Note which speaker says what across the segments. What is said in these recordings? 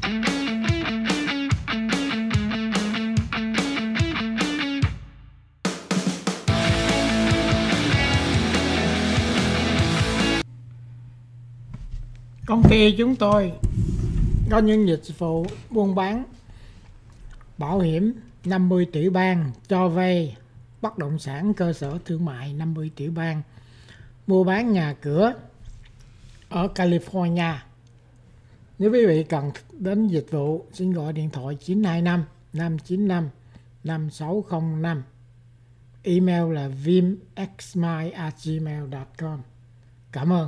Speaker 1: Công ty chúng tôi có những dịch vụ buôn bán bảo hiểm 50 tiểu bang, cho vay bất động sản cơ sở thương mại 50 tiểu bang, mua bán nhà cửa ở California. Nếu quý vị cần đến dịch vụ, xin gọi điện thoại 925 595 5605. Email là vimxmy@gmail.com. Cảm ơn.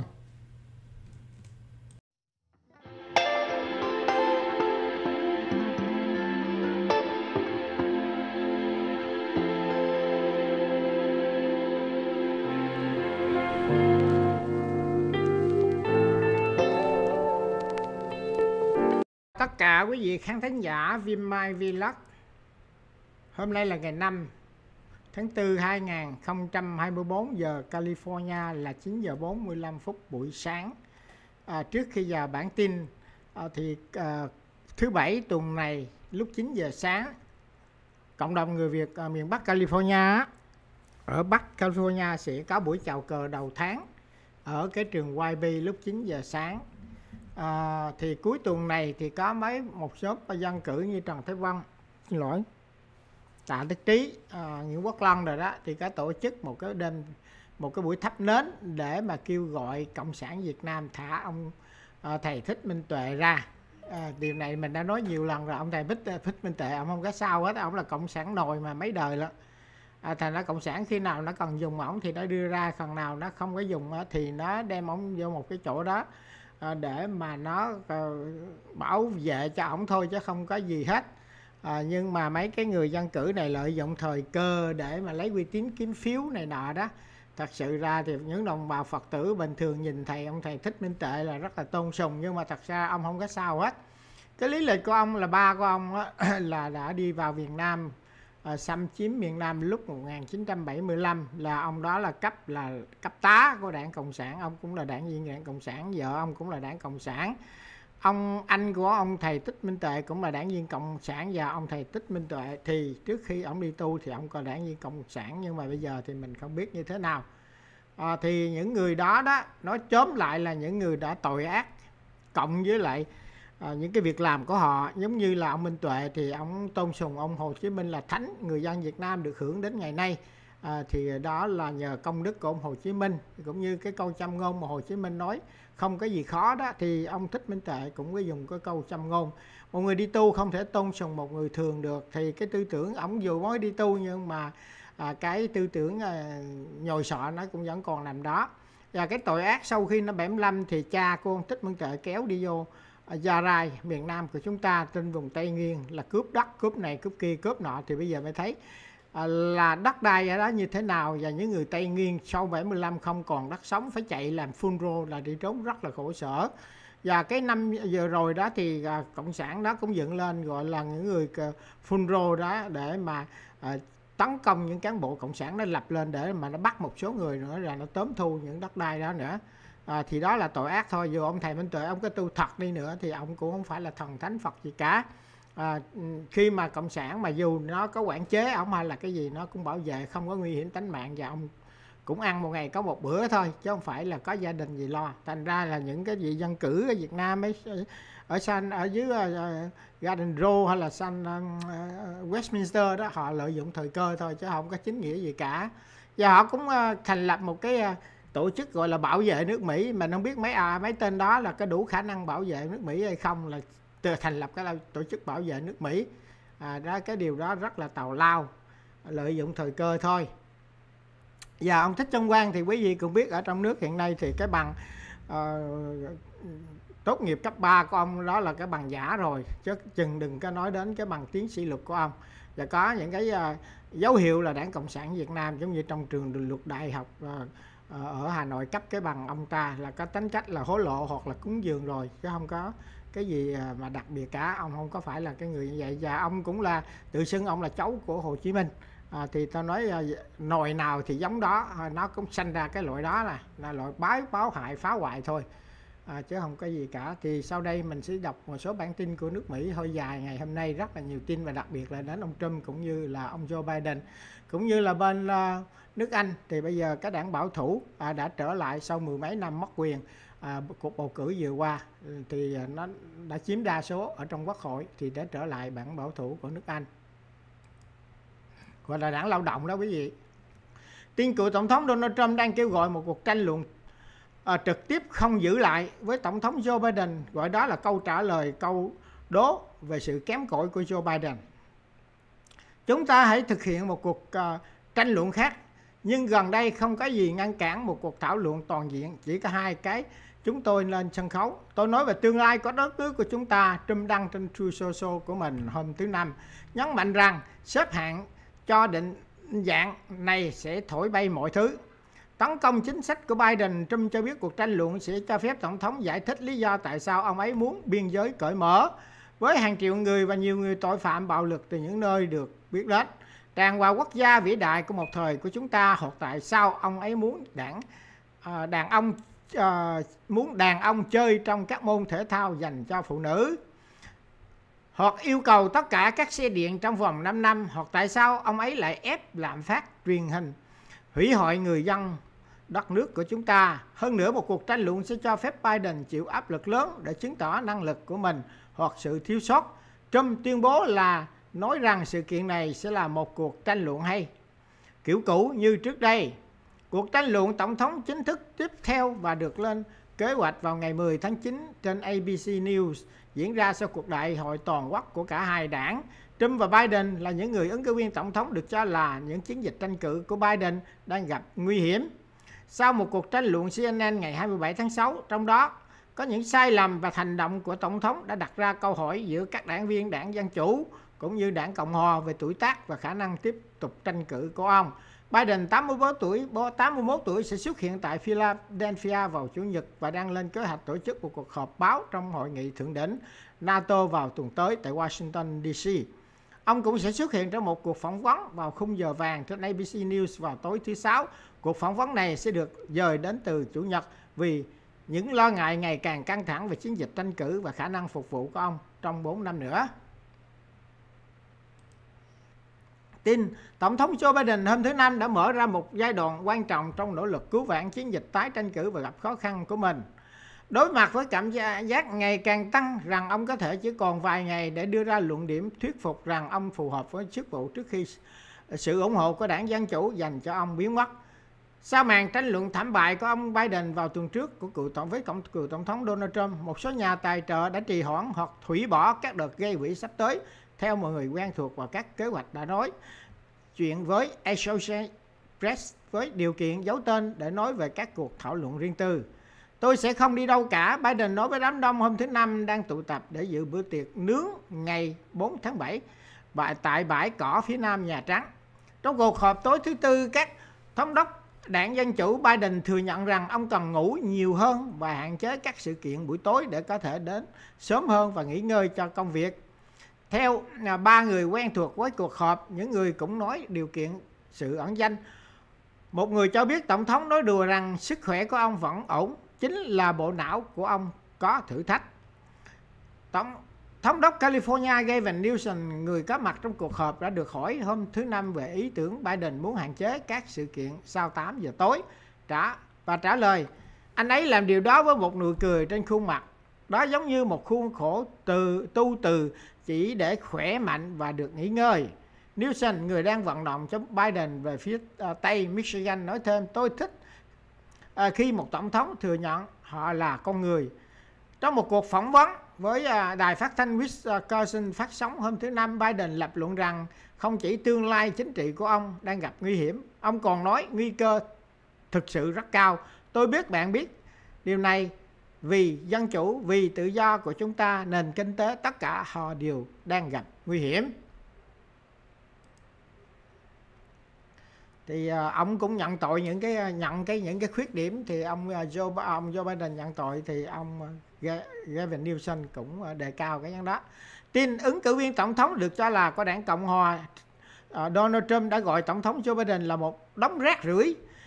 Speaker 1: Tất cả quý vị khán thính giả VinMy Vlog, hôm nay là ngày 5 tháng 4 2024, giờ California là 9 giờ 45 phút buổi sáng. Trước khi vào bản tin thì thứ Bảy tuần này lúc 9 giờ sáng, cộng đồng người Việt miền Bắc California ở Bắc California sẽ có buổi chào cờ đầu tháng ở cái trường YB lúc 9 giờ sáng. Thì cuối tuần này thì có một số dân cử như Trần Thế Vân, xin lỗi, Tạ Đức Trí, Nguyễn Quốc Long rồi đó, thì có tổ chức một cái buổi thắp nến để mà kêu gọi Cộng sản Việt Nam thả ông thầy Thích Minh Tuệ ra. Điều này mình đã nói nhiều lần rồi, ông thầy Thích Minh Tuệ ông không có sao hết, ông là cộng sản nồi mà mấy đời lắm. Thành ra cộng sản khi nào nó cần dùng ổng thì nó đưa ra, phần nào nó không có dùng thì nó đem ổng vô một cái chỗ đó để mà nó bảo vệ cho ổng thôi, chứ không có gì hết. Nhưng mà mấy cái người dân cử này lợi dụng thời cơ để mà lấy uy tín kiếm phiếu này nọ đó. Thật sự ra thì những đồng bào Phật tử bình thường nhìn ông thầy Thích Minh Tuệ là rất là tôn sùng, nhưng mà thật ra ông không có sao hết. Cái lý lịch của ông là ba của ông là đã đi vào Việt Nam, xâm chiếm miền Nam lúc 1975, là ông đó là cấp tá của Đảng Cộng sản, ông cũng là đảng viên Đảng Cộng sản, vợ ông cũng là Đảng Cộng sản. Anh của ông thầy Thích Minh Tuệ cũng là đảng viên Cộng sản, và ông thầy Thích Minh Tuệ thì trước khi ông đi tu thì ông còn đảng viên Cộng sản, nhưng mà bây giờ thì mình không biết như thế nào. Thì những người đó nói chóm lại là những người đã tội ác, cộng với lại những cái việc làm của họ. Giống như là ông Minh Tuệ thì ông tôn sùng ông Hồ Chí Minh là thánh, người dân Việt Nam được hưởng đến ngày nay. Thì đó là nhờ công đức của ông Hồ Chí Minh, cũng như cái câu châm ngôn mà Hồ Chí Minh nói không có gì khó đó, thì ông Thích Minh Tuệ cũng có dùng cái câu châm ngôn. Một người đi tu không thể tôn sùng một người thường được, thì cái tư tưởng ông dù mới đi tu nhưng mà cái tư tưởng nhồi sọ nó cũng vẫn còn nằm đó. Và cái tội ác sau khi nó 75 thì cha của ông Thích Minh Tuệ kéo đi vô Gia Rai, miền Nam của chúng ta, trên vùng Tây Nguyên, là cướp đất, cướp này, cướp kia, cướp nọ. Thì bây giờ mới thấy là đất đai ở đó như thế nào. Và những người Tây Nguyên sau 75 không còn đất sống, phải chạy làm phun-rô, là đi trốn rất là khổ sở. Và cái năm vừa rồi đó thì Cộng sản đó cũng dựng lên gọi là những người phun-rô đó, để mà tấn công những cán bộ Cộng sản, nó lập lên để mà nó bắt một số người nữa, là nó tóm thu những đất đai đó nữa. Thì đó là tội ác thôi. Dù ông thầy Minh Tuệ ông có tu thật đi nữa thì ông cũng không phải là thần thánh Phật gì cả. Khi mà Cộng sản mà dù nó có quản chế ông hay là cái gì, nó cũng bảo vệ, không có nguy hiểm tính mạng, và ông cũng ăn một ngày có một bữa thôi, chứ không phải là có gia đình gì lo. Thành ra là những cái vị dân cử ở Việt Nam ấy, ở dưới Garden Row hay là Westminster đó, họ lợi dụng thời cơ thôi, chứ không có chính nghĩa gì cả. Và họ cũng thành lập một cái tổ chức gọi là bảo vệ nước Mỹ. Mình không biết mấy tên đó là có đủ khả năng bảo vệ nước Mỹ hay không, là thành lập cái tổ chức bảo vệ nước Mỹ. Đó, cái điều đó rất là tào lao, lợi dụng thời cơ thôi. Và ông Thích Trân Quang thì quý vị cũng biết ở trong nước hiện nay thì cái bằng tốt nghiệp cấp 3 của ông đó là cái bằng giả rồi, chứ chừng đừng có nói đến cái bằng tiến sĩ luật của ông. Và có những cái dấu hiệu là Đảng Cộng sản Việt Nam, giống như trong trường luật đại học ở Hà Nội cấp cái bằng ông ta là có tính cách là hối lộ hoặc là cúng dường rồi, chứ không có cái gì mà đặc biệt cả. Ông không có phải là cái người như vậy. Và ông cũng là tự xưng ông là cháu của Hồ Chí Minh. Thì tao nói nồi nào thì giống đó, nó cũng sanh ra cái loại đó là loại báo hại phá hoại thôi. chứ không có gì cả. Thì sau đây mình sẽ đọc một số bản tin của nước Mỹ hơi dài ngày hôm nay, rất là nhiều tin và đặc biệt là đến ông Trump cũng như là ông Joe Biden cũng như là bên nước Anh. Thì bây giờ các đảng bảo thủ đã trở lại sau mười mấy năm mất quyền. Cuộc bầu cử vừa qua thì nó đã chiếm đa số ở trong quốc hội, thì đã trở lại đảng bảo thủ của nước Anh, gọi là đảng lao động đó quý vị. Tin cựu tổng thống Donald Trump đang kêu gọi một cuộc tranh luận trực tiếp không giữ lại với tổng thống Joe Biden, gọi đó là câu trả lời câu đố về sự kém cỏi của Joe Biden. Chúng ta hãy thực hiện một cuộc tranh luận khác, nhưng gần đây không có gì ngăn cản một cuộc thảo luận toàn diện, chỉ có hai cái chúng tôi lên sân khấu. Tôi nói về tương lai của đất nước của chúng ta. Trump đăng trên Truth Social của mình hôm thứ Năm, nhấn mạnh rằng xếp hạng cho định dạng này sẽ thổi bay mọi thứ. Tấn công chính sách của Biden, Trump cho biết cuộc tranh luận sẽ cho phép tổng thống giải thích lý do tại sao ông ấy muốn biên giới cởi mở với hàng triệu người và nhiều người tội phạm bạo lực từ những nơi được biết đến, tràn vào quốc gia vĩ đại của một thời của chúng ta, hoặc tại sao ông ấy muốn đàn ông chơi trong các môn thể thao dành cho phụ nữ, hoặc yêu cầu tất cả các xe điện trong vòng 5 năm, hoặc tại sao ông ấy lại ép lạm phát truyền hình, hủy hoại người dân đất nước của chúng ta. Hơn nữa, một cuộc tranh luận sẽ cho phép Biden chịu áp lực lớn để chứng tỏ năng lực của mình hoặc sự thiếu sót. Trump tuyên bố là nói rằng sự kiện này sẽ là một cuộc tranh luận hay, kiểu cũ như trước đây. Cuộc tranh luận tổng thống chính thức tiếp theo và được lên kế hoạch vào ngày 10 tháng 9 trên ABC News, diễn ra sau cuộc đại hội toàn quốc của cả hai đảng. Trump và Biden là những người ứng cử viên tổng thống được cho là những chiến dịch tranh cử của Biden đang gặp nguy hiểm. Sau một cuộc tranh luận CNN ngày 27 tháng 6, trong đó có những sai lầm và hành động của tổng thống đã đặt ra câu hỏi giữa các đảng viên đảng Dân Chủ cũng như đảng Cộng Hòa về tuổi tác và khả năng tiếp tục tranh cử của ông. Biden 81 tuổi sẽ xuất hiện tại Philadelphia vào Chủ nhật và đang lên kế hoạch tổ chức một cuộc họp báo trong hội nghị thượng đỉnh NATO vào tuần tới tại Washington DC. Ông cũng sẽ xuất hiện trong một cuộc phỏng vấn vào khung giờ vàng trên ABC News vào tối thứ Sáu. Cuộc phỏng vấn này sẽ được dời đến từ Chủ nhật vì những lo ngại ngày càng căng thẳng về chiến dịch tranh cử và khả năng phục vụ của ông trong 4 năm nữa. Tin Tổng thống Joe Biden hôm thứ Năm đã mở ra một giai đoạn quan trọng trong nỗ lực cứu vãn chiến dịch tái tranh cử và gặp khó khăn của mình. Đối mặt với cảm giác ngày càng tăng rằng ông có thể chỉ còn vài ngày để đưa ra luận điểm thuyết phục rằng ông phù hợp với chức vụ trước khi sự ủng hộ của đảng Dân Chủ dành cho ông biến mất. Sau màn tranh luận thảm bại của ông Biden vào tuần trước của cựu tổng thống Donald Trump, một số nhà tài trợ đã trì hoãn hoặc hủy bỏ các đợt gây quỹ sắp tới, theo mọi người quen thuộc và các kế hoạch đã nói chuyện với Associated Press với điều kiện giấu tên để nói về các cuộc thảo luận riêng tư. Tôi sẽ không đi đâu cả, Biden nói với đám đông hôm thứ Năm đang tụ tập để dự bữa tiệc nướng ngày 4 tháng 7 tại bãi cỏ phía nam Nhà Trắng. Trong cuộc họp tối thứ Tư, các thống đốc đảng Dân Chủ, Biden thừa nhận rằng ông cần ngủ nhiều hơn và hạn chế các sự kiện buổi tối để có thể đến sớm hơn và nghỉ ngơi cho công việc. Theo ba người quen thuộc với cuộc họp, những người cũng nói điều kiện sự ẩn danh. Một người cho biết tổng thống nói đùa rằng sức khỏe của ông vẫn ổn, chính là bộ não của ông có thử thách. Thống đốc California Gavin Newsom, người có mặt trong cuộc họp, đã được hỏi hôm thứ Năm về ý tưởng Biden muốn hạn chế các sự kiện sau 8 giờ tối và trả lời anh ấy làm điều đó với một nụ cười trên khuôn mặt. Đó giống như một khuôn khổ tu từ chỉ để khỏe mạnh và được nghỉ ngơi. Newsom, người đang vận động chống Biden về phía Tây Michigan, nói thêm, tôi thích khi một tổng thống thừa nhận họ là con người. Trong một cuộc phỏng vấn với đài phát thanh Wisconsin phát sóng hôm thứ Năm, Biden lập luận rằng không chỉ tương lai chính trị của ông đang gặp nguy hiểm, ông còn nói nguy cơ thực sự rất cao. Tôi biết bạn biết điều này, vì Dân Chủ, vì tự do của chúng ta, nền kinh tế, tất cả họ đều đang gặp nguy hiểm. Thì ông cũng nhận tội những cái khuyết điểm. Thì ông Joe Biden nhận tội, thì ông Gavin Newsom cũng đề cao cái đó. Tin ứng cử viên tổng thống được cho là của đảng Cộng Hòa Donald Trump đã gọi tổng thống Joe Biden là một đống rác rưởi.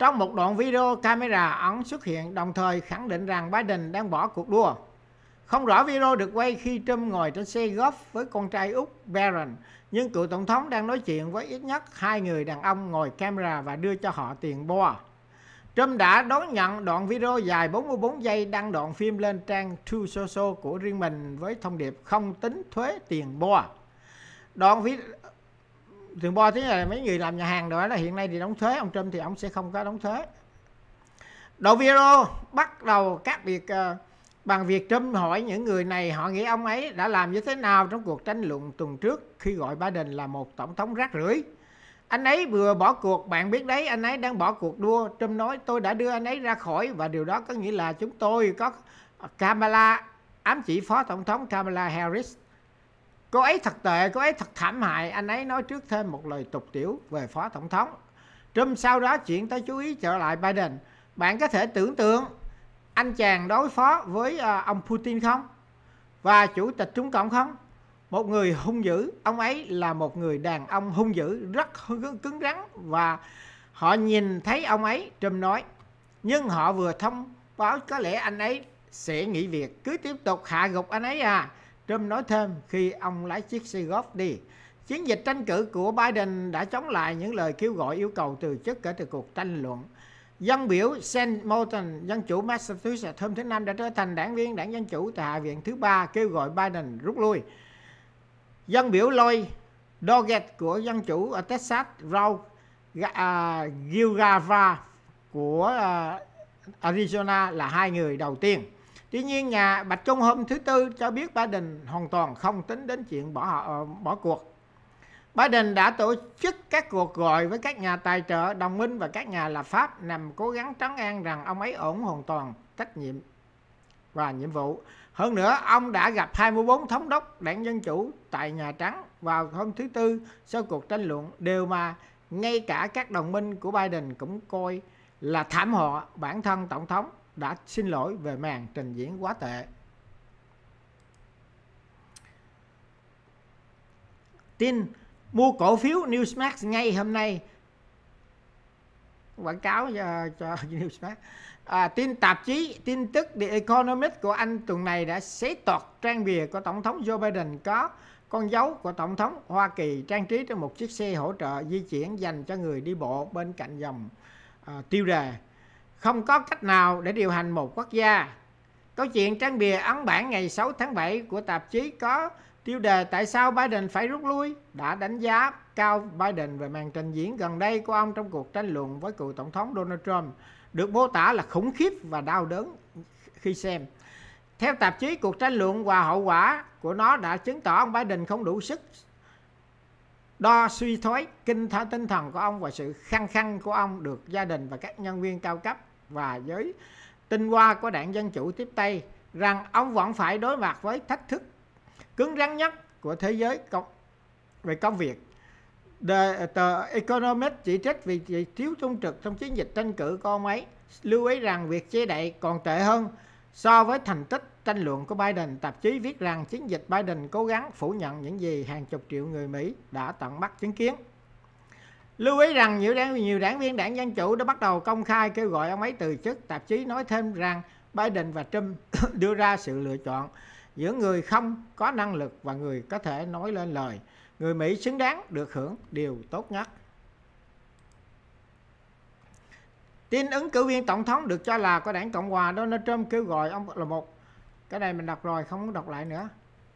Speaker 1: Trong một đoạn video, camera ẩn xuất hiện đồng thời khẳng định rằng Biden đang bỏ cuộc đua. Không rõ video được quay khi Trump ngồi trên xe golf với con trai út Barron, nhưng cựu tổng thống đang nói chuyện với ít nhất 2 người đàn ông ngồi camera và đưa cho họ tiền bo. Trump đã đón nhận đoạn video dài 44 giây đăng đoạn phim lên trang Truth Social của riêng mình với thông điệp không tính thuế tiền bo. Đoạn video tiền bo tức là mấy người làm nhà hàng đó là hiện nay thì đóng thuế, ông Trump thì ông sẽ không có đóng thuế. Đoạn video bắt đầu các việc bằng việc Trump hỏi những người này họ nghĩ ông ấy đã làm như thế nào trong cuộc tranh luận tuần trước khi gọi Biden là một tổng thống rác rưởi. Anh ấy vừa bỏ cuộc, bạn biết đấy, anh ấy đang bỏ cuộc đua. Trump nói tôi đã đưa anh ấy ra khỏi và điều đó có nghĩa là chúng tôi có Kamala, ám chỉ phó tổng thống Kamala Harris. Cô ấy thật tệ, cô ấy thật thảm hại. Anh ấy nói trước thêm một lời tục tiểu về phó tổng thống. Trump sau đó chuyển tới chú ý trở lại Biden. Bạn có thể tưởng tượng anh chàng đối phó với ông Putin không? Và chủ tịch Trung Cộng không? Một người hung dữ. Ông ấy là một người đàn ông hung dữ, rất cứng rắn. Và họ nhìn thấy ông ấy, Trump nói. Nhưng họ vừa thông báo có lẽ anh ấy sẽ nghỉ việc. Cứ tiếp tục hạ gục anh ấy à. Trump nói thêm khi ông lái chiếc xe golf đi. Chiến dịch tranh cử của Biden đã chống lại những lời kêu gọi yêu cầu từ chức kể từ cuộc tranh luận. Dân biểu Sam Moulton, Dân chủ Massachusetts hôm thứ Năm đã trở thành đảng viên Đảng Dân Chủ tại Hạ viện thứ 3 kêu gọi Biden rút lui. Dân biểu Lloyd Doggett của Dân chủ ở Texas, Raul Gilgava của Arizona là hai người đầu tiên. Tuy nhiên, nhà Bạch Cung hôm thứ Tư cho biết Biden hoàn toàn không tính đến chuyện bỏ cuộc. Biden đã tổ chức các cuộc gọi với các nhà tài trợ, đồng minh và các nhà lập pháp nhằm cố gắng trấn an rằng ông ấy ổn hoàn toàn trách nhiệm và nhiệm vụ. Hơn nữa, ông đã gặp 24 thống đốc Đảng Dân Chủ tại Nhà Trắng vào hôm thứ Tư sau cuộc tranh luận, điều mà ngay cả các đồng minh của Biden cũng coi là thảm họa. Bản thân Tổng thống đã xin lỗi về màn trình diễn quá tệ. Tin mua cổ phiếu Newsmax ngay hôm nay. Quảng cáo cho Newsmax. Tin tạp chí tin tức The Economist của Anh tuần này đã xé toạc trang bìa của Tổng thống Joe Biden có con dấu của Tổng thống Hoa Kỳ trang trí trên một chiếc xe hỗ trợ di chuyển dành cho người đi bộ bên cạnh dòng tiêu đề không có cách nào để điều hành một quốc gia. Câu chuyện trang bìa ấn bản ngày 6 tháng 7 của tạp chí có tiêu đề tại sao Biden phải rút lui đã đánh giá cao Biden về màn trình diễn gần đây của ông trong cuộc tranh luận với cựu Tổng thống Donald Trump, được mô tả là khủng khiếp và đau đớn khi xem. Theo tạp chí, cuộc tranh luận và hậu quả của nó đã chứng tỏ ông Biden không đủ sức đo suy thoái tinh thần của ông và sự khăng khăng của ông được gia đình và các nhân viên cao cấp và giới tinh hoa của Đảng Dân Chủ tiếp tay rằng ông vẫn phải đối mặt với thách thức cứng rắn nhất của thế giới về công việc. The Economist chỉ trích vì thiếu trung trực trong chiến dịch tranh cử của ông ấy, lưu ý rằng việc che đậy còn tệ hơn so với thành tích tranh luận của Biden. Tạp chí viết rằng chiến dịch Biden cố gắng phủ nhận những gì hàng chục triệu người Mỹ đã tận mắt chứng kiến. Lưu ý rằng nhiều đảng viên Đảng Dân Chủ đã bắt đầu công khai kêu gọi ông ấy từ chức. Tạp chí nói thêm rằng Biden và Trump đưa ra sự lựa chọn giữa người không có năng lực và người có thể nói lên lời. Người Mỹ xứng đáng được hưởng điều tốt nhất. Tin ứng cử viên tổng thống được cho là của Đảng Cộng Hòa Donald Trump kêu gọi ông là một... Cái này mình đọc rồi, không muốn đọc lại nữa.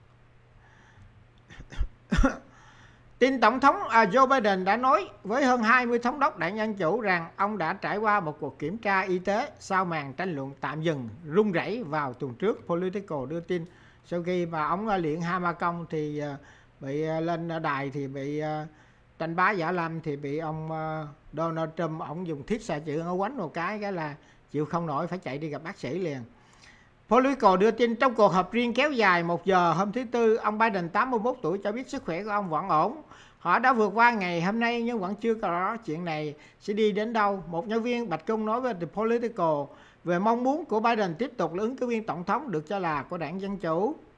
Speaker 1: Tin Tổng thống Joe Biden đã nói với hơn 20 thống đốc Đảng Dân Chủ rằng ông đã trải qua một cuộc kiểm tra y tế sau màn tranh luận tạm dừng rung rẩy vào tuần trước. Politico đưa tin sau khi mà ông luyện hai ma công thì bị lên đài thì bị tranh bá giả lâm thì bị ông Donald Trump ông dùng thiết xạ chữa nó quánh một cái là chịu không nổi phải chạy đi gặp bác sĩ liền. Politico đưa tin trong cuộc họp riêng kéo dài 1 giờ hôm thứ Tư, ông Biden 81 tuổi cho biết sức khỏe của ông vẫn ổn. Họ đã vượt qua ngày hôm nay nhưng vẫn chưa rõ chuyện này sẽ đi đến đâu. Một nhân viên Bạch Cung nói với The Politico về mong muốn của Biden tiếp tục là ứng cử viên tổng thống được cho là của Đảng Dân Chủ.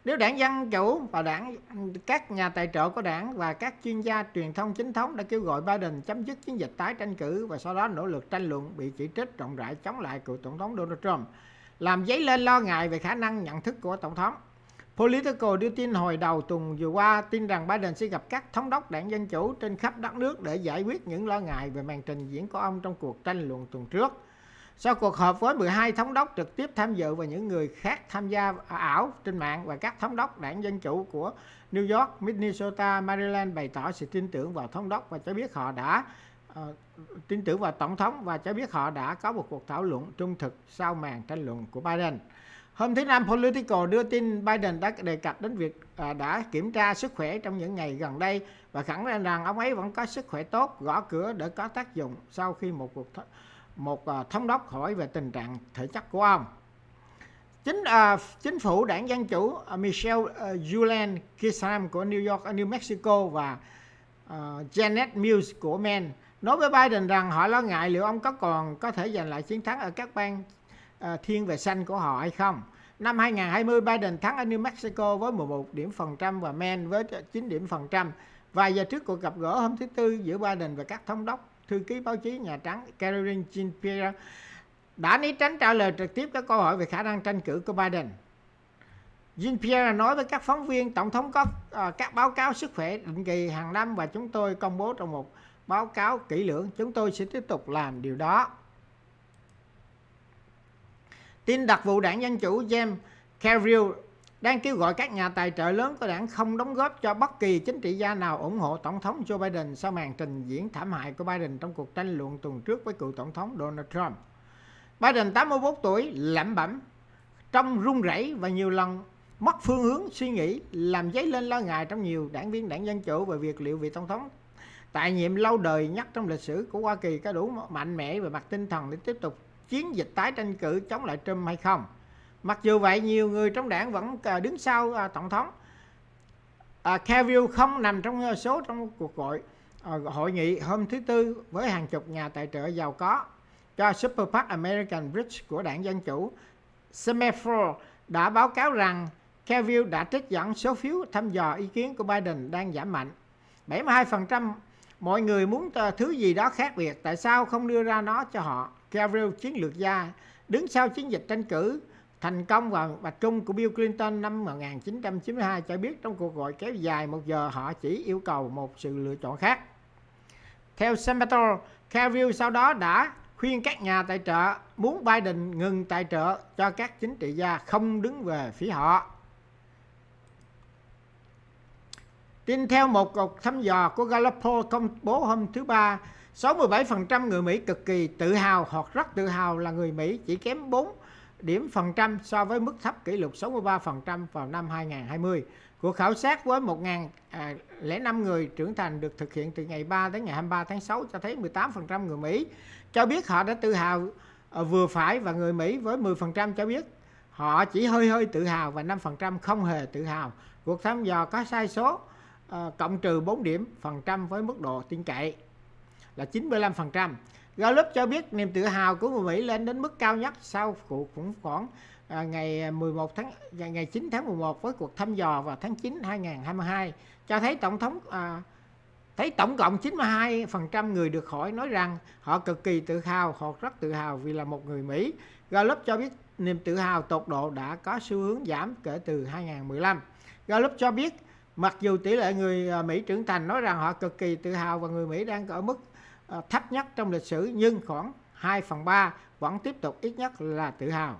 Speaker 1: Nếu đảng Dân Chủ và các nhà tài trợ của đảng và các chuyên gia truyền thông chính thống đã kêu gọi Biden chấm dứt chiến dịch tái tranh cử và sau đó nỗ lực tranh luận bị chỉ trích rộng rãi chống lại cựu tổng thống Donald Trump, làm dấy lên lo ngại về khả năng nhận thức của tổng thống. Politico đưa tin hồi đầu tuần vừa qua tin rằng Biden sẽ gặp các thống đốc đảng Dân Chủ trên khắp đất nước để giải quyết những lo ngại về màn trình diễn của ông trong cuộc tranh luận tuần trước. Sau cuộc họp với 12 thống đốc trực tiếp tham dự và những người khác tham gia ảo trên mạng, và các thống đốc đảng Dân Chủ của New York, Minnesota, Maryland bày tỏ sự tin tưởng vào thống đốc và cho biết họ đã tin tưởng vào tổng thống và cho biết họ đã có một cuộc thảo luận trung thực sau màn tranh luận của Biden. Hôm thứ Năm, Politico đưa tin Biden đã đề cập đến việc đã kiểm tra sức khỏe trong những ngày gần đây và khẳng định rằng ông ấy vẫn có sức khỏe tốt, gõ cửa để có tác dụng sau khi một thống đốc hỏi về tình trạng thể chất của ông. Chính phủ đảng Dân Chủ Michelle Julian Grisham của New York, New Mexico và Janet Mills của Maine nói với Biden rằng họ lo ngại liệu ông còn có thể giành lại chiến thắng ở các bang thiên về xanh của họ hay không. Năm 2020, Biden thắng ở New Mexico với 11 điểm phần trăm và Maine với 9 điểm phần trăm. Vài giờ trước cuộc gặp gỡ hôm thứ Tư giữa Biden và các thống đốc, thư ký báo chí Nhà Trắng Karine Jean-Pierre đã né tránh trả lời trực tiếp các câu hỏi về khả năng tranh cử của Biden. Jean-Pierre nói với các phóng viên, tổng thống có các báo cáo sức khỏe định kỳ hàng năm và chúng tôi công bố trong một báo cáo kỹ lưỡng. Chúng tôi sẽ tiếp tục làm điều đó. Tin đặc vụ đảng Dân Chủ James Carville đang kêu gọi các nhà tài trợ lớn của đảng không đóng góp cho bất kỳ chính trị gia nào ủng hộ tổng thống Joe Biden sau màn trình diễn thảm hại của Biden trong cuộc tranh luận tuần trước với cựu tổng thống Donald Trump. Biden 81 tuổi lẩm bẩm, trông run rẩy và nhiều lần mất phương hướng suy nghĩ, làm dấy lên lo ngại trong nhiều đảng viên đảng Dân Chủ về việc liệu vị tổng thống tại nhiệm lâu đời nhất trong lịch sử của Hoa Kỳ có đủ mạnh mẽ về mặt tinh thần để tiếp tục chiến dịch tái tranh cử chống lại Trump hay không. Mặc dù vậy, nhiều người trong đảng vẫn đứng sau tổng thống. Carville không nằm trong số trong cuộc hội nghị hôm thứ Tư với hàng chục nhà tài trợ giàu có cho Super PAC American Bridge của đảng Dân Chủ. Semaphore đã báo cáo rằng Carville đã trích dẫn số phiếu thăm dò ý kiến của Biden đang giảm mạnh. 72% mọi người muốn thứ gì đó khác biệt, tại sao không đưa ra nó cho họ? Carville, chiến lược gia đứng sau chiến dịch tranh cử thành công vào Bạch Cung của Bill Clinton năm 1992 cho biết trong cuộc gọi kéo dài 1 giờ họ chỉ yêu cầu một sự lựa chọn khác. Theo Senator, Carville sau đó đã khuyên các nhà tài trợ muốn Biden ngừng tài trợ cho các chính trị gia không đứng về phía họ. Tin theo một cuộc thăm dò của Gallup công bố hôm thứ Ba, 67% người Mỹ cực kỳ tự hào hoặc rất tự hào là người Mỹ, chỉ kém 4 điểm phần trăm so với mức thấp kỷ lục 63% vào năm 2020. Cuộc khảo sát với 1.005 người trưởng thành được thực hiện từ ngày 3 đến ngày 23 tháng 6 cho thấy 18% người Mỹ cho biết họ đã tự hào vừa phải, và người Mỹ với 10% cho biết họ chỉ hơi tự hào và 5% không hề tự hào. Cuộc thăm dò có sai số cộng trừ 4 điểm phần trăm với mức độ tin cậy là 95%. Gallup cho biết niềm tự hào của người Mỹ lên đến mức cao nhất sau cuộc khủng hoảng ngày 9 tháng 11 với cuộc thăm dò vào tháng 9 2022 cho thấy tổng cộng 92% người được hỏi nói rằng họ cực kỳ tự hào hoặc rất tự hào vì là một người Mỹ. Gallup cho biết niềm tự hào tột độ đã có xu hướng giảm kể từ 2015. Gallup cho biết mặc dù tỷ lệ người Mỹ trưởng thành nói rằng họ cực kỳ tự hào và người Mỹ đang ở mức thấp nhất trong lịch sử, nhưng khoảng 2/3 vẫn tiếp tục ít nhất là tự hào.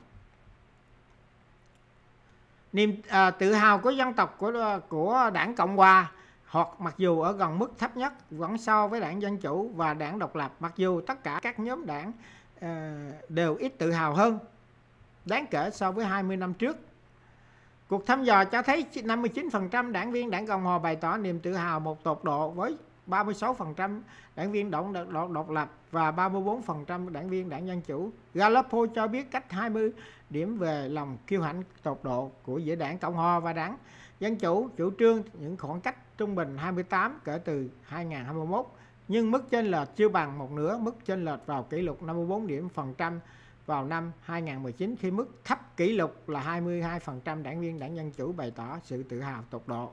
Speaker 1: Niềm tự hào của dân tộc của đảng Cộng Hòa hoặc mặc dù ở gần mức thấp nhất vẫn so với đảng Dân Chủ và đảng độc lập, mặc dù tất cả các nhóm đảng đều ít tự hào hơn đáng kể so với 20 năm trước. Cuộc thăm dò cho thấy 59% đảng viên đảng Cộng Hòa bày tỏ niềm tự hào một tột độ, với 36% đảng viên độc lập và 34% đảng viên đảng Dân Chủ. Gallup cho biết cách 20 điểm về lòng kiêu hãnh tột độ của giữa đảng Cộng Hòa và đảng Dân Chủ, chủ trương những khoảng cách trung bình 28 kể từ 2021, nhưng mức chênh lệch chưa bằng một nửa mức chênh lệch vào kỷ lục 54 điểm phần trăm vào năm 2019 khi mức thấp kỷ lục là 22% đảng viên Đảng Dân Chủ bày tỏ sự tự hào tột độ.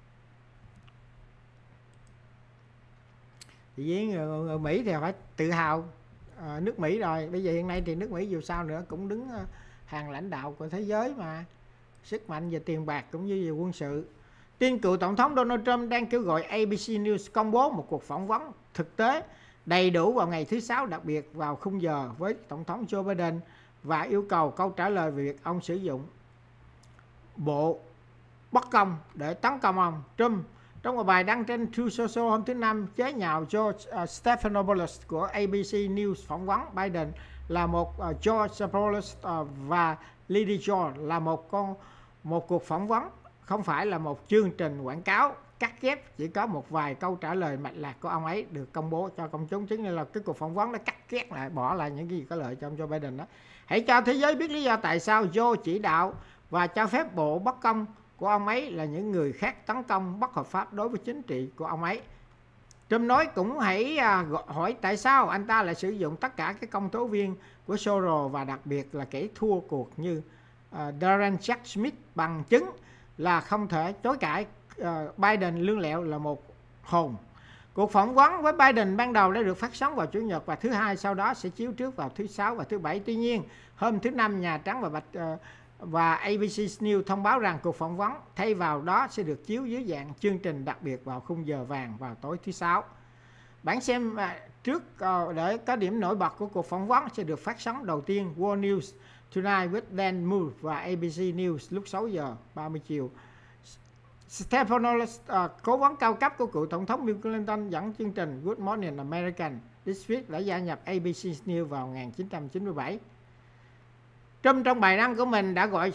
Speaker 1: Với người Mỹ thì phải tự hào nước Mỹ rồi. Bây giờ hiện nay thì nước Mỹ dù sao nữa cũng đứng hàng lãnh đạo của thế giới mà, sức mạnh về tiền bạc cũng như về quân sự. Tin cựu Tổng thống Donald Trump đang kêu gọi ABC News công bố một cuộc phỏng vấn thực tế đầy đủ vào ngày thứ Sáu, đặc biệt vào khung giờ với Tổng thống Joe Biden, và yêu cầu câu trả lời về việc ông sử dụng bộ bất công để tấn công ông Trump. Trong một bài đăng trên Truth Social hôm thứ Năm, chế nhạo George Stephanopoulos của ABC News phỏng vấn Biden là một George Stephanopoulos và Lady George là một cuộc phỏng vấn, không phải là một chương trình quảng cáo cắt ghép. Chỉ có một vài câu trả lời mạch lạc của ông ấy được công bố cho công chúng, chính là cái cuộc phỏng vấn nó cắt ghép lại, bỏ lại những cái gì có lợi cho ông Joe Biden đó. Hãy cho thế giới biết lý do tại sao Joe chỉ đạo và cho phép bộ bất công của ông ấy là những người khác tấn công bất hợp pháp đối với chính trị của ông ấy. Trump nói cũng hãy hỏi tại sao anh ta lại sử dụng tất cả các công tố viên của Soros và đặc biệt là kẻ thua cuộc như Darren Jack Smith bằng chứng là không thể chối cãi. Biden lương lẹo là một hồn. Cuộc phỏng vấn với Biden ban đầu đã được phát sóng vào Chủ nhật và thứ Hai, sau đó sẽ chiếu trước vào thứ Sáu và thứ Bảy. Tuy nhiên, hôm thứ Năm, Nhà Trắng và ABC News thông báo rằng cuộc phỏng vấn thay vào đó sẽ được chiếu dưới dạng chương trình đặc biệt vào khung giờ vàng vào tối thứ Sáu. Bản xem trước để có điểm nổi bật của cuộc phỏng vấn sẽ được phát sóng đầu tiên World News Tonight with Dan Moore và ABC News lúc 6 giờ 30 chiều. Stephanopoulos, cố vấn cao cấp của cựu Tổng thống Bill Clinton, dẫn chương trình Good Morning American This Week đã gia nhập ABC News vào 1997. Trump trong bài đăng của mình đã gọi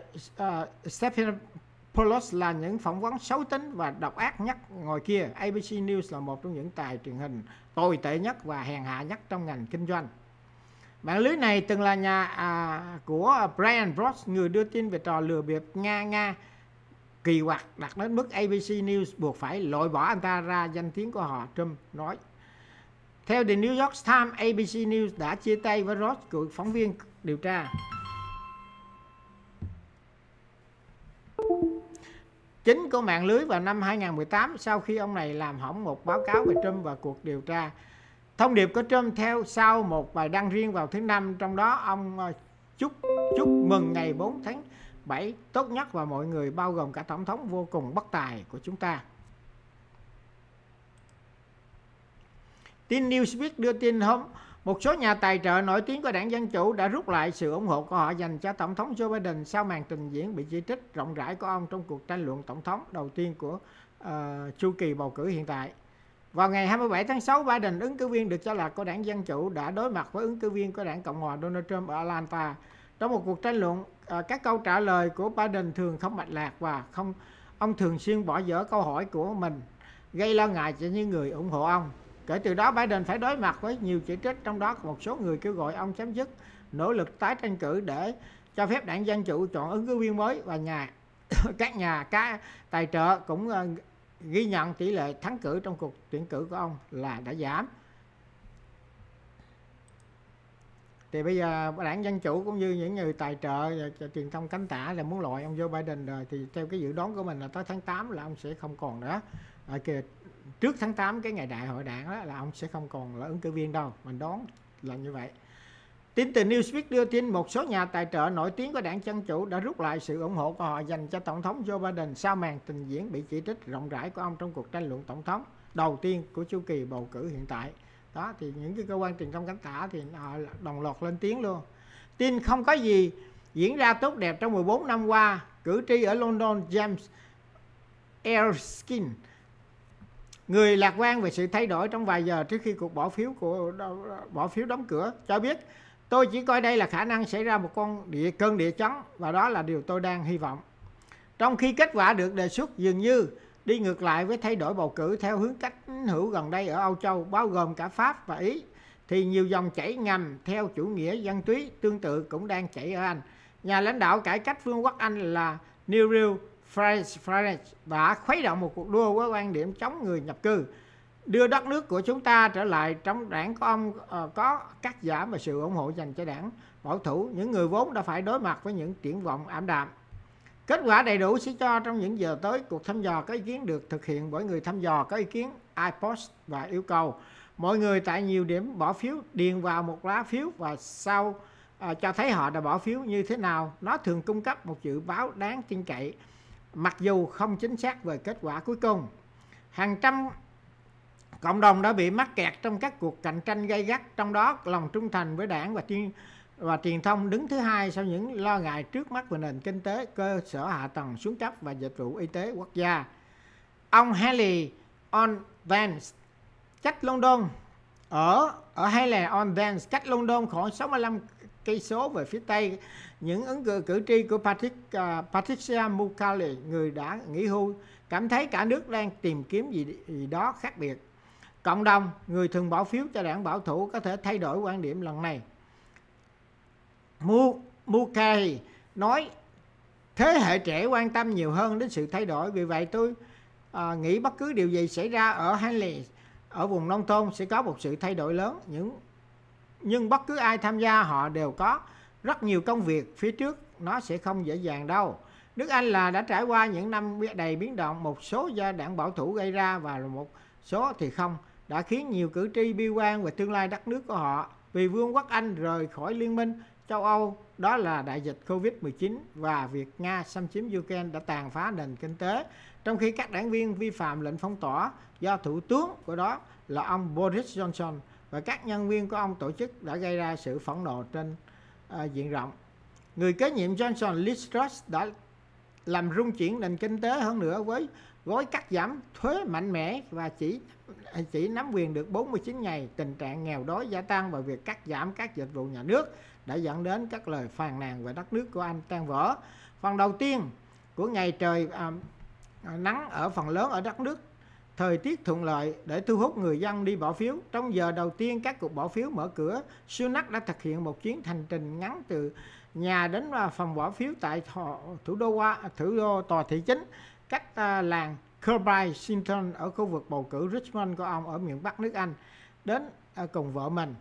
Speaker 1: Stephanopoulos là những phỏng vấn xấu tính và độc ác nhất ngồi kia. ABC News là một trong những đài truyền hình tồi tệ nhất và hèn hạ nhất trong ngành kinh doanh. Mạng lưới này từng là nhà của Brian Ross, người đưa tin về trò lừa bịp Nga kỳ quặc đặt đến mức ABC News buộc phải loại bỏ anh ta ra danh tiếng của họ, Trump nói. Theo The New York Times, ABC News đã chia tay với Ross, cựu phóng viên điều tra chính của mạng lưới vào năm 2018 sau khi ông này làm hỏng một báo cáo về Trump và cuộc điều tra. Thông điệp của Trump theo sau một bài đăng riêng vào thứ Năm, trong đó ông chúc mừng ngày 4 tháng 7 tốt nhất và mọi người, bao gồm cả Tổng thống vô cùng bất tài của chúng ta. Tin Newsweek đưa tin một số nhà tài trợ nổi tiếng của Đảng Dân Chủ đã rút lại sự ủng hộ của họ dành cho Tổng thống Joe Biden sau màn trình diễn bị chỉ trích rộng rãi của ông trong cuộc tranh luận tổng thống đầu tiên của chu kỳ bầu cử hiện tại. Vào ngày 27 tháng 6, Biden, ứng cử viên được cho là của Đảng Dân Chủ, đã đối mặt với ứng cử viên của Đảng Cộng Hòa Donald Trump ở Atlanta. Trong một cuộc tranh luận, các câu trả lời của Biden thường không mạch lạc và ông thường xuyên bỏ dở câu hỏi của mình, gây lo ngại cho những người ủng hộ ông. Kể từ đó, Biden phải đối mặt với nhiều chỉ trích, trong đó một số người kêu gọi ông chấm dứt nỗ lực tái tranh cử để cho phép Đảng Dân Chủ chọn ứng cử viên mới, và các tài trợ cũng ghi nhận tỷ lệ thắng cử trong cuộc tuyển cử của ông là đã giảm. Thì bây giờ Đảng Dân Chủ cũng như những người tài trợ và truyền thông cánh tả là muốn loại ông Joe Biden rồi, thì theo cái dự đoán của mình là tới tháng 8 là ông sẽ không còn nữa. Trước tháng 8, cái ngày đại hội đảng đó, là ông sẽ không còn là ứng cử viên đâu, mình đoán là như vậy. Tin từ Newsweek đưa tin một số nhà tài trợ nổi tiếng của Đảng Dân Chủ đã rút lại sự ủng hộ của họ dành cho Tổng thống Joe Biden sau màn trình diễn bị chỉ trích rộng rãi của ông trong cuộc tranh luận tổng thống đầu tiên của chu kỳ bầu cử hiện tại. Đó, thì những cái cơ quan truyền thông cánh tả thì họ đồng loạt lên tiếng luôn. Tin không có gì diễn ra tốt đẹp trong 14 năm qua. Cử tri ở London James Erskine, người lạc quan về sự thay đổi trong vài giờ trước khi cuộc bỏ phiếu đóng cửa, cho biết: tôi chỉ coi đây là khả năng xảy ra một cơn địa chấn, và đó là điều tôi đang hy vọng. Trong khi kết quả được đề xuất dường như đi ngược lại với thay đổi bầu cử theo hướng cách hữu gần đây ở Âu Châu, bao gồm cả Pháp và Ý, thì nhiều dòng chảy ngầm theo chủ nghĩa dân túy tương tự cũng đang chảy ở Anh. Nhà lãnh đạo cải cách Vương quốc Anh là Nigel Farage đã khuấy động một cuộc đua với quan điểm chống người nhập cư. đưa đất nước của chúng ta trở lại trong đảng của ông có cắt giảm và sự ủng hộ dành cho đảng bảo thủ, những người vốn đã phải đối mặt với những triển vọng ảm đạm. Kết quả đầy đủ sẽ cho trong những giờ tới, cuộc thăm dò có ý kiến được thực hiện bởi người thăm dò có ý kiến iPost và yêu cầu mọi người tại nhiều điểm bỏ phiếu điền vào một lá phiếu và sau cho thấy họ đã bỏ phiếu như thế nào. Nó thường cung cấp một dự báo đáng tin cậy, mặc dù không chính xác về kết quả cuối cùng. Hàng trăm cộng đồng đã bị mắc kẹt trong các cuộc cạnh tranh gay gắt, trong đó lòng trung thành với đảng và truyền thông đứng thứ hai sau những lo ngại trước mắt về nền kinh tế, cơ sở hạ tầng xuống cấp và dịch vụ y tế quốc gia. Ông Haley on Vance cách London ở Haley on Vance cách London khoảng 65 cây số về phía tây. Những ứng cử tri của Patricia Mukale, người đã nghỉ hưu, cảm thấy cả nước đang tìm kiếm gì đó khác biệt. Cộng đồng người thường bỏ phiếu cho đảng bảo thủ có thể thay đổi quan điểm lần này. Mukale nói thế hệ trẻ quan tâm nhiều hơn đến sự thay đổi, vì vậy tôi nghĩ bất cứ điều gì xảy ra ở Haley, ở vùng nông thôn sẽ có một sự thay đổi lớn. Nhưng bất cứ ai tham gia họ đều có rất nhiều công việc phía trước, nó sẽ không dễ dàng đâu. Nước Anh đã trải qua những năm đầy biến động, một số do đảng bảo thủ gây ra và một số thì không, đã khiến nhiều cử tri bi quan về tương lai đất nước của họ. Vì Vương quốc Anh rời khỏi Liên minh châu Âu, đó là đại dịch Covid-19 và việc Nga xâm chiếm Ukraine đã tàn phá nền kinh tế, trong khi các đảng viên vi phạm lệnh phong tỏa do thủ tướng của đó là ông Boris Johnson và các nhân viên của ông tổ chức đã gây ra sự phẫn nộ trên diện rộng. Người kế nhiệm Johnson, Liz Truss, đã làm rung chuyển nền kinh tế hơn nữa với gói cắt giảm thuế mạnh mẽ và chỉ nắm quyền được 49 ngày. Tình trạng nghèo đói gia tăng và việc cắt giảm các dịch vụ nhà nước đã dẫn đến các lời phàn nàn về đất nước của Anh tan vỡ. Phần đầu tiên của ngày trời nắng ở phần lớn ở đất nước, thời tiết thuận lợi để thu hút người dân đi bỏ phiếu. Trong giờ đầu tiên các cuộc bỏ phiếu mở cửa, Sunak đã thực hiện một chuyến hành trình ngắn từ nhà đến phòng bỏ phiếu tại thủ đô tòa thị chính cách làng Kirkby Sinton ở khu vực bầu cử Richmond của ông ở miền Bắc nước Anh, đến cùng vợ mình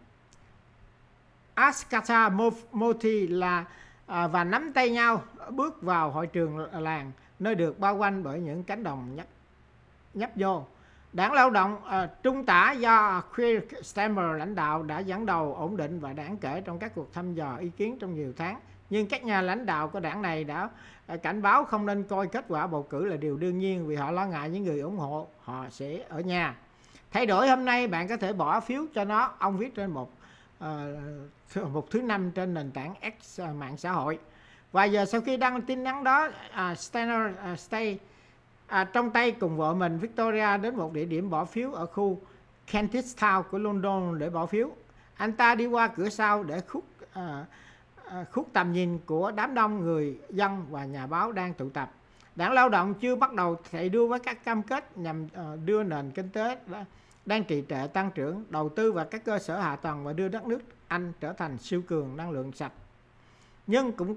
Speaker 1: Askata Moti và nắm tay nhau bước vào hội trường làng, nơi được bao quanh bởi những cánh đồng nhấp nhô. Đảng Lao động trung tả do Keir Starmer lãnh đạo đã dẫn đầu ổn định và đáng kể trong các cuộc thăm dò ý kiến trong nhiều tháng. Nhưng các nhà lãnh đạo của đảng này đã cảnh báo không nên coi kết quả bầu cử là điều đương nhiên, vì họ lo ngại những người ủng hộ họ sẽ ở nhà. Thay đổi hôm nay, bạn có thể bỏ phiếu cho nó, ông viết trên một thứ Năm trên nền tảng X mạng xã hội. Vài giờ sau khi đăng tin nhắn đó, Starmer trong tay cùng vợ mình Victoria đến một địa điểm bỏ phiếu ở khu Kentish Town của London để bỏ phiếu. Anh ta đi qua cửa sau để khúc tầm nhìn của đám đông người dân và nhà báo đang tụ tập. Đảng Lao động chưa bắt đầu chạy đua với các cam kết nhằm đưa nền kinh tế đang trì trệ tăng trưởng, đầu tư vào các cơ sở hạ tầng và đưa đất nước Anh trở thành siêu cường năng lượng sạch. Nhưng cũng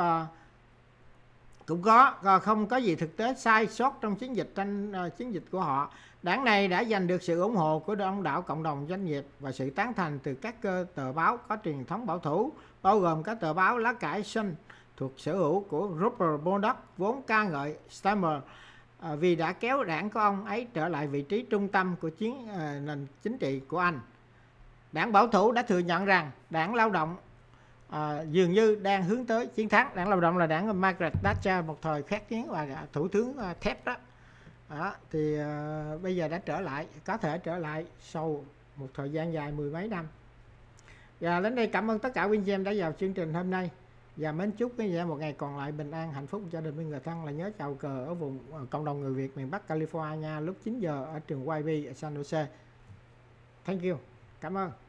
Speaker 1: không có gì thực tế sai sót trong chiến dịch của họ. Đảng này đã giành được sự ủng hộ của đông đảo cộng đồng doanh nghiệp và sự tán thành từ các tờ báo có truyền thống bảo thủ, bao gồm các tờ báo lá cải Sun thuộc sở hữu của Rupert Murdoch, vốn ca ngợi Starmer vì đã kéo đảng của ông ấy trở lại vị trí trung tâm của nền chính trị của Anh. Đảng bảo thủ đã thừa nhận rằng đảng Lao động dường như đang hướng tới chiến thắng. Đảng Lao động là đảng của Margaret Thatcher một thời khét tiếng và thủ tướng thép đó. Thì bây giờ đã có thể trở lại sau một thời gian dài mười mấy năm. Và đến đây cảm ơn tất cả quý anh em đã vào chương trình hôm nay, và mến chúc quý vị một ngày còn lại bình an hạnh phúc gia đình với người thân. Là nhớ chào cờ ở vùng cộng đồng người Việt miền Bắc California lúc 9 giờ ở trường YB ở San Jose. Thank you, cảm ơn.